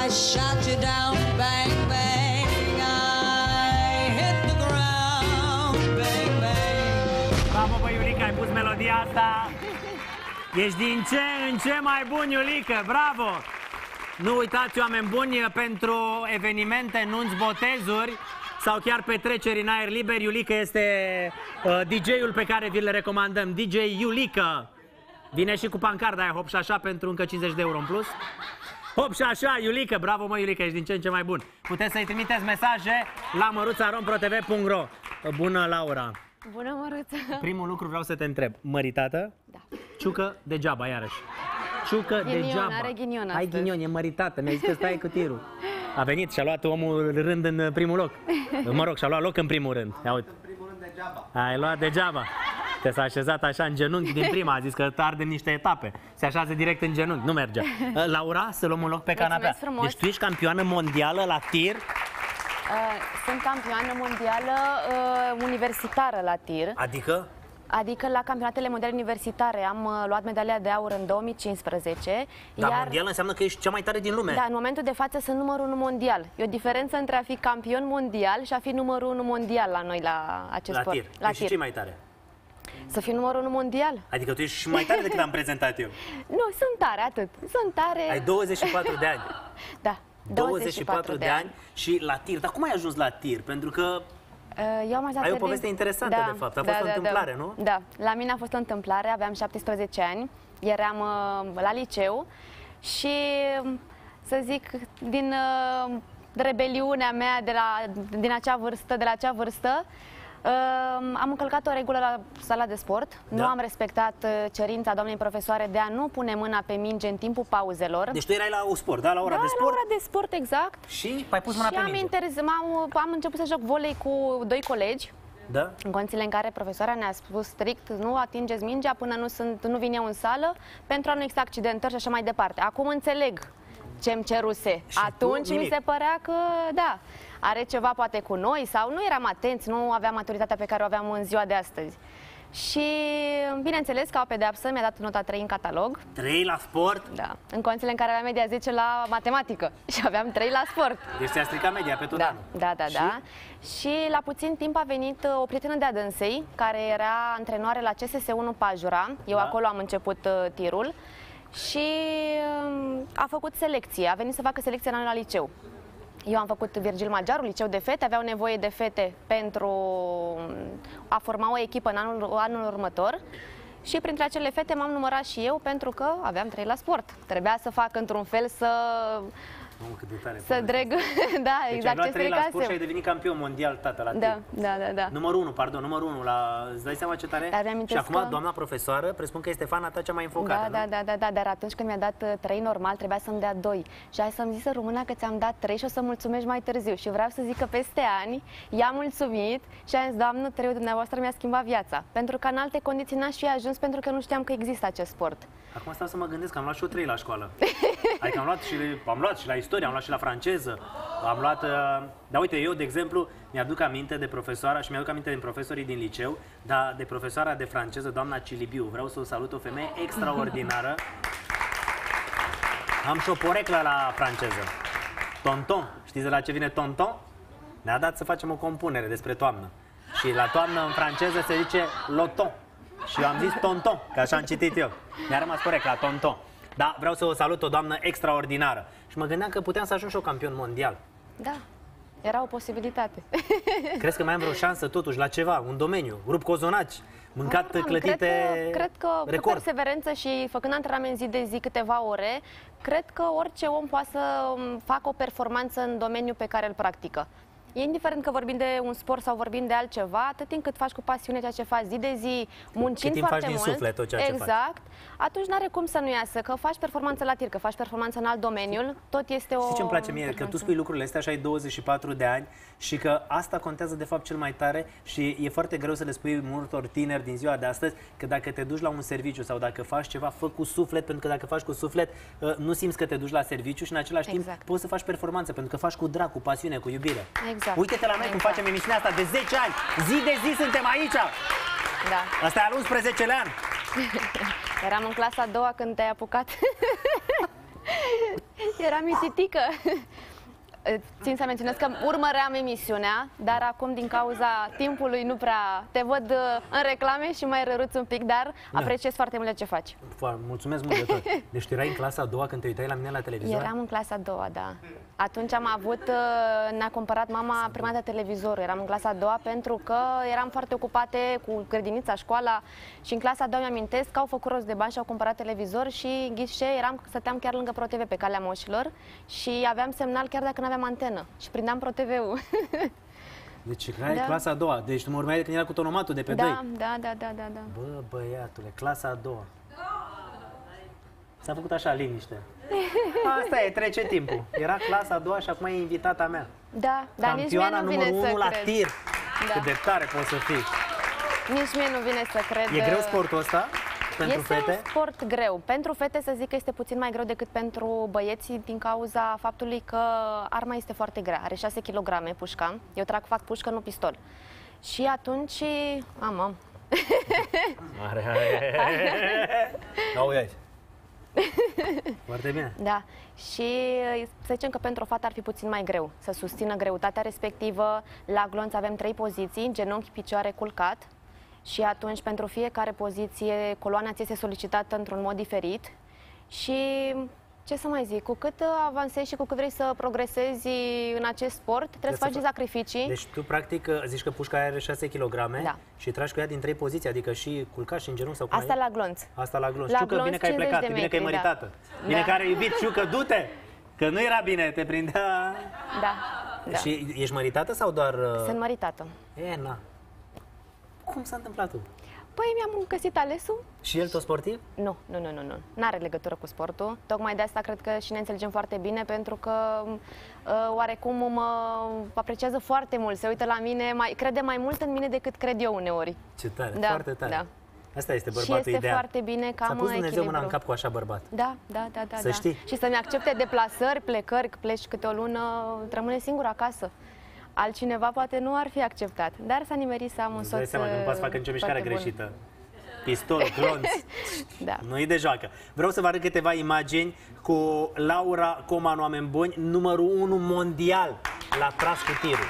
I shot you down, bang, bang. I hit the ground, bang, bang. Bravo, bă, Iulica, ai pus melodia asta. Ești din ce în ce mai bun, Iulica, bravo! Nu uitați, oameni buni, pentru evenimente, nunți, botezuri sau chiar petreceri în aer liber, Iulica este DJ-ul pe care vi-l recomandăm. DJ Iulica. Vine și cu pancarda aia, hop și așa, pentru încă 50 de euro în plus. Hop și așa, Iulica, bravo, mă, Iulica, ești din ce în ce mai bun. Puteți să-i trimiteți mesaje la măruța@romprotv.ro. Bună, Laura. Bună, Măruță. Primul lucru vreau să te întreb, măritată? Da. Ciucă degeaba, iarăși. Ciucă degeaba. Are ghinion Ai ghinion, e măritată, mi-ai zis că stai cu tirul. A venit și a luat omul rând în primul loc. Mă rog, și-a luat loc în primul rând. Ia uite. În primul rând degeaba. Ai luat degeaba. Te s-a așezat așa în genunchi din prima, a zis că ardem niște etape. Se așează direct în genunchi, nu mergea. Laura, să luăm un loc pe canapea. Deci tu ești campioană mondială la tir? Sunt campioană mondială universitară la tir. Adică? Adică la campionatele mondiale universitare am luat medalia de aur în 2015. Dar mondial înseamnă că ești cea mai tare din lume. Da, în momentul de față sunt numărul 1 mondial. E o diferență între a fi campion mondial și a fi numărul 1 mondial la noi, la acest sport. Tir. La tir. Și ce mai tare? Să fiu numărul 1 mondial. Adică tu ești și mai tare decât am prezentat eu. Nu, sunt tare, atât. Sunt tare. Ai 24 de ani. Da. 24 de ani și la tir. Dar cum ai ajuns la tir? Pentru că eu am ai o poveste interesantă, de fapt. A fost o întâmplare, nu? Da, la mine a fost o întâmplare. Aveam 17 ani, eram la liceu și, să zic, din rebeliunea mea din acea vârstă, am încălcat o regulă la sala de sport. Da. Nu am respectat cerința doamnei profesoare de a nu pune mâna pe minge în timpul pauzelor. Deci tu erai la sport, da? La ora de sport? La ora de sport, exact. Și ai pus mâna pe minge. Am început să joc volei cu 2 colegi. Da? În condițiile în care profesoara ne-a spus strict: nu atingeți mingea până nu vin eu în sală, pentru a nu exista accidentări și așa mai departe. Acum înțeleg ce-mi ceruse. Și atunci mi se părea că, da, are ceva poate cu noi sau nu eram atenți, nu aveam maturitatea pe care o aveam în ziua de astăzi. Și, bineînțeles, ca o pedeapsă, mi-a dat nota 3 în catalog. 3 la sport? Da. În condițiile în care aveam media 10 la matematică și aveam 3 la sport. Deci ți-a stricat media pe tot anul. Da. Și la puțin timp a venit o prietenă de-a dânsei, care era antrenoare la CSS1 Pajura. Eu acolo am început tirul. Și a făcut selecție, a venit să facă selecție la noi la liceu. Eu am făcut Virgil Magiaru, liceu de fete, aveau nevoie de fete pentru a forma o echipă în anul următor. Și printre acele fete m-am numărat și eu, pentru că aveam 3 la sport. Trebuia să fac într-un fel să dreg, da, deci exact ce stricasem. Deci ai luat 3 la sport și ai devenit campion mondial, tată, la tir. Da. Numărul 1, numărul 1, îți dai seama ce tare? Și acum doamna profesoară, presupun că este fana ta cea mai înfocată, Da, dar atunci când mi-a dat 3 normal, trebuia să-mi dea 2. Și hai să-mi zisă româna că ți-am dat 3 și o să mulțumești mai târziu. Și vreau să zic că peste ani i-am mulțumit și am zis: doamnă, 3-ul dumneavoastră mi-a schimbat viața. Pentru că în alte condiții n-aș fi ajuns, pentru că nu știam că există acest sport. Acum stau să mă gândesc că am luat și eu 3 la școală. Adică am luat și la istorie, am luat și la franceză, am luat... Dar uite, eu, de exemplu, mi-aduc aminte de profesoara și mi-aduc aminte din profesorii din liceu, dar de profesoara de franceză, doamna Cilibiu. Vreau să o salut, o femeie extraordinară. Am și o poreclă la franceză. Tonton. Știți de la ce vine tonton? Ne-a dat să facem o compunere despre toamnă. Și la toamnă în franceză se zice loton. Și eu am zis tonton, că așa am citit eu. Mi-a rămas corect la tonton. Da, vreau să o salut, o doamnă extraordinară. Și mă gândeam că puteam să ajung și eu campion mondial. Da, era o posibilitate. Crezi că mai am vreo șansă totuși la ceva, un domeniu? Rup cozonaci, mâncat clătite, cred că cu perseverență și făcând antrenament zi de zi câteva ore, cred că orice om poate să facă o performanță în domeniul pe care îl practică. E indiferent că vorbim de un sport sau vorbim de altceva, atât timp cât faci cu pasiune ceea ce faci zi de zi, muncind foarte mult, suflet tot ceea ce exact, atunci n-are cum să nu iasă, că faci performanță la tir, că faci performanță în alt domeniu, tot este o... Știi ce-mi place mie? Că tu spui lucrurile astea și ai 24 de ani și că asta contează de fapt cel mai tare și e foarte greu să le spui multor tineri din ziua de astăzi că dacă te duci la un serviciu sau dacă faci ceva, fă cu suflet, pentru că dacă faci cu suflet, nu simți că te duci la serviciu și în același timp poți să faci performanță, pentru că faci cu drag, cu pasiune, cu iubire. Uite-te la noi cum facem emisiunea asta de 10 ani. Zi de zi suntem aici. Da. Asta e al 11-lea an. Eram în clasa a doua când te-ai apucat. Eram mititică. Țin să menționez că urmăream emisiunea, dar acum din cauza timpului nu prea te văd în reclame și mai răruți un pic, dar apreciez foarte mult ce faci. Mulțumesc mult de tot. Deci tu erai în clasa a doua când te uitai la mine la televizor? Eram în clasa a doua, da. Atunci am avut, ne-a cumpărat mama prima dată televizorul. Eram în clasa a doua pentru că eram foarte ocupate cu grădinița, școala și în clasa a doua mi-amintesc că au făcut rost de bani și au cumpărat televizor și ghișe, stăteam chiar lângă ProTV pe Calea Moșilor și aveam semnal chiar dacă nu aveam antenă și prindeam ProTV-ul. Deci erai clasa a doua, deci tu mă urmai de când era cu tonomatul de pe 2. Da. Bă, băiatule, clasa a doua. S-a făcut așa liniște. Asta e, trece timpul. Era clasa a doua și acum e invitata mea. Da, dar nici mie campioana nu vine numărul să 1 la cred. tir. Da. Cât de tare poți să fii. Nici mie nu vine să cred. E greu sportul ăsta pentru este fete? un sport greu. Pentru fete să zic că este puțin mai greu decât pentru băieții din cauza faptului că arma este foarte grea. Are 6 kg pușca. Eu fac pușcă, nu pistol. Și atunci... Am. Auzi. Foarte bine. Da. Și să zicem că pentru o fată ar fi puțin mai greu să susțină greutatea respectivă. La glonț avem 3 poziții, genunchi, picioare, culcat. Și atunci pentru fiecare poziție coloana ți este solicitată într-un mod diferit. Și ce să mai zic, cu cât avansezi și cu cât vrei să progresezi în acest sport, trebuie să faci sacrificii. Deci tu practic zici că pușca are 6 kg și tragi cu ea din 3 poziții, adică și culcat și în genunchi sau cum Asta la glonț. Asta la glonț. La Știu că bine că ai plecat, de bine că ai metri, măritată. Bine că ai iubit, știu că du-te! Că nu era bine, te prindea... Da. Și ești măritată sau doar... Sunt măritată. Na. Cum s-a întâmplat tu? Păi mi-am găsit alesul. Și el tot sportiv? Nu. N-are legătură cu sportul. Tocmai de asta cred că și ne înțelegem foarte bine, pentru că oarecum mă apreciază foarte mult. Se uită la mine, crede mai mult în mine decât cred eu uneori. Ce tare, foarte tare. Da. Asta este bărbatul și este ideal. foarte bine că am ți-a pus Dumnezeu echilibru. mâna în cap cu așa bărbat. Da. Să știi. Și să-mi accepte deplasări, plecări, că pleci câte o lună, rămâne singur acasă. Altcineva poate nu ar fi acceptat, dar s-a nimerit să am un soț. Îți dai seama că nu poți să facă nicio mișcare greșită. Pistol, glonț, Da. nu-i de joacă. Vreau să vă arăt câteva imagini cu Laura Comanu, oameni buni, numărul 1 mondial la tras cu tirul.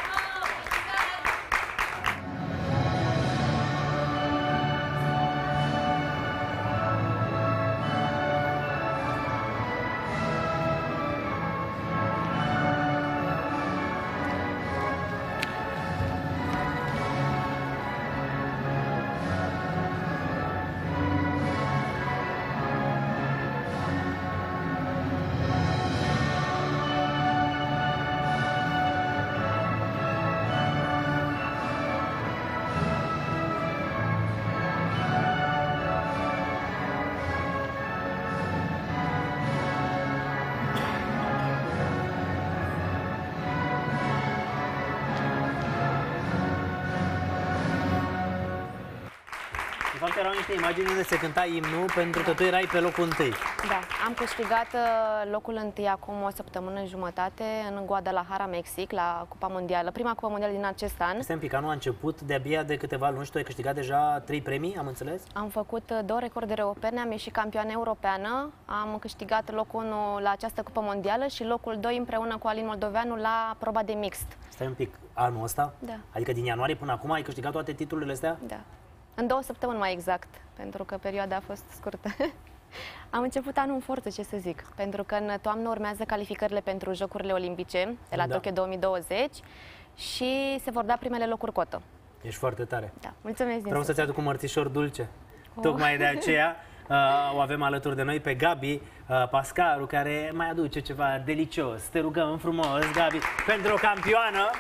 De fapt, erau niște imagini unde se cânta imnul pentru că tu erai pe locul întâi. Da, am câștigat locul întâi acum o săptămână jumătate în Guadalajara, Mexic, la Cupa Mondială, prima Cupa Mondială din acest an. Stai un pic, anul a început de-abia de câteva luni și tu ai câștigat deja 3 premii, am înțeles? Am făcut 2 recorduri europene, am ieșit campioană europeană, am câștigat locul 1 la această Cupă Mondială și locul 2 împreună cu Alin Moldoveanu la proba de mixt. Stai un pic, anul ăsta? Da. Adică din ianuarie până acum ai câștigat toate titlurile astea? Da. În 2 săptămâni mai exact, pentru că perioada a fost scurtă. Am început anul în forță, ce să zic, pentru că în toamnă urmează calificările pentru Jocurile Olimpice de la Tokyo 2020 și se vor da primele locuri cotă. Ești foarte tare. Da, mulțumesc din Vreau să-ți aduc un mărțișor dulce. Tocmai de aceea o avem alături de noi pe Gabi Pascaru, care mai aduce ceva delicios. Te rugăm frumos, Gabi, pentru o campioană.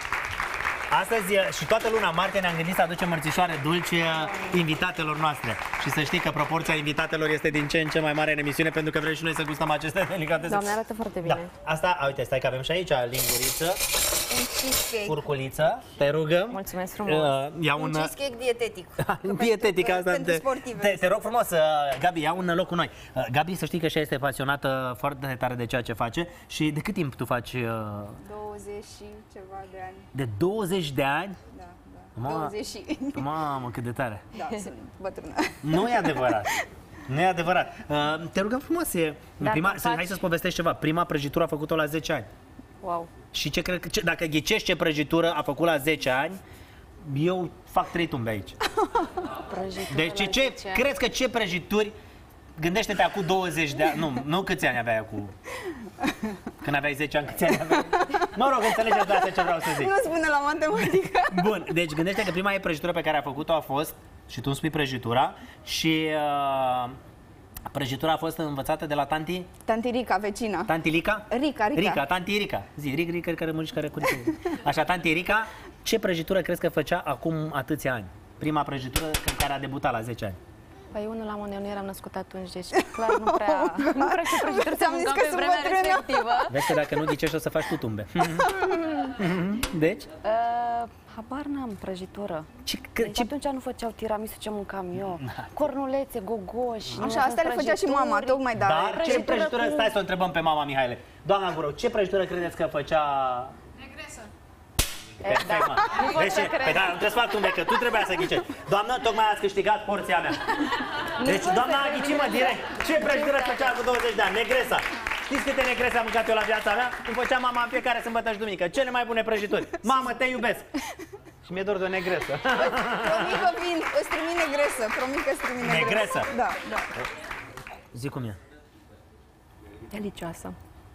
Astăzi și toată luna martie ne-am gândit să aducem mărțișoare dulci invitatelor noastre. Și să știi că proporția invitatelor este din ce în ce mai mare în emisiune, pentru că vrem și noi să gustăm aceste delicatese. Doamne, arată foarte bine. Da. Asta, uite, stai că avem și aici linguriță, furculiță, te rugăm. Mulțumesc frumos. Ia Un cheesecake dietetic. Dietetic, asta pentru sportive. te rog frumos, Gabi, ia un loc cu noi. Gabi, să știi că și ea este pasionată foarte tare de ceea ce face. Și de cât timp tu faci? 20 și ceva de ani. De 20 de ani? Da. Mamă, 20 și... Mamă, cât de tare. Da, sunt bătrână. Nu e adevărat. Nu e adevărat. Te rugăm frumos, Dacă faci- hai să-ți povestești ceva. Prima prăjitură a făcut-o la 10 ani. Wow. Și ce cred că, dacă ghicești ce prăjitură a făcut la 10 ani, eu fac 3 tumbe aici. Prăjitură Deci la ce 10 ani. crezi că ce prăjituri, gândește-te acum 20 de ani, nu câți ani aveai acum? Când aveai 10 ani, câți ani aveai? Mă rog, înțelegeți de asta ce vreau să zic. Nu spune la matematică. Bun, deci gândește că prima prăjitură pe care a făcut-o a fost, și tu îmi spui prăjitura, și prăjitura a fost învățată de la tanti? Tanti Rica, vecina. Tanti Lica? Rica. Rica, tanti Rica. Zi, Rica care mănânci care curică. Așa, tanti Rica, ce prăjitură crezi că făcea acum atâția ani? Prima prăjitură în care a debutat la 10 ani. Păi unul la mână, eu nu eram născut atunci, deci clar nu prea știu prăjituri să Ți-am zis mâncam că pe sunt vremea bătrână. respectivă. Vezi că dacă nu ghicești o să faci tu tumbe. Deci? Habar n-am prăjitură. Ce, Deci atunci nu făceau tiramisu ce mâncam eu. Cornulețe, gogoși. nu Așa, sunt asta le făcea și mama, prăjituri. tocmai, dar... Dar ce prăjitură prăjitură, cu- stai să o întrebăm pe mama Mihaile. Doamna Gurău, ce prăjitură credeți că făcea... Perfect, mă. Nu pot Deci, să cred. păi da, trebuie să fac tumbe, că tu trebuia să ghicești. Doamnă, tocmai ați câștigat porția mea. Deci, pot doamna să a cred. ghicit, mă, direct. Ce prăjitură făcea cu 20 de ani? Negresa. Știți câte negrese am mâncat eu la viața mea? Îmi făcea mama în fiecare sâmbătă și duminică. Cele mai bune prăjituri. Mamă, te iubesc. Și mi-e dor de o negresă. Promit că vin, îți trimit negresă. Promit că îți trimit negresă. Negresă? Da, da. Zi cum e. Delicioasă.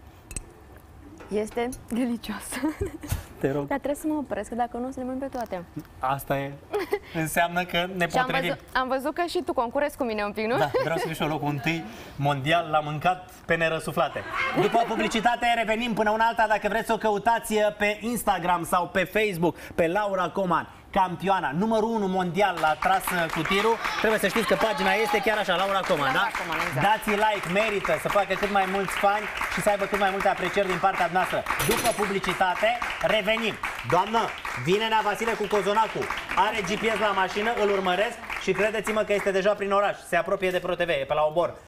Este delicioasă. Te rog. Dar trebuie să mă opresc, că dacă nu o să le mănânc pe toate. Asta e. Înseamnă că ne Și potrivim. am văzut că și tu concurezi cu mine un pic, nu? Da, vreau să fiu și eu locul întâi mondial, l-am mâncat pe nerăsuflate. După publicitate revenim până una alta, dacă vreți să o căutați pe Instagram sau pe Facebook, pe Laura Coman, campioana, numărul 1 mondial la tras cu tirul. Trebuie să știți că pagina este chiar așa, Laura Coman, da? Laura Coman, exact. Dați like, merită să facă cât mai mulți fani și să aibă cât mai multe aprecieri din partea noastră. După publicitate, revenim. Doamnă, vine Nea Vasile cu cozonacul. Are GPS la mașină, îl urmăresc și credeți-mă că este deja prin oraș. Se apropie de ProTV, e pe la obor.